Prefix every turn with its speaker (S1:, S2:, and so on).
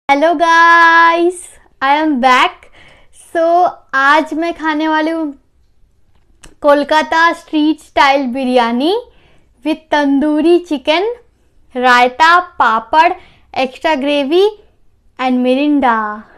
S1: Hello guys, I am back. So आज मैं खाने वाली हूँ Kolkata street style biryani with tandoori chicken, raita, papad, extra gravy and Mirinda.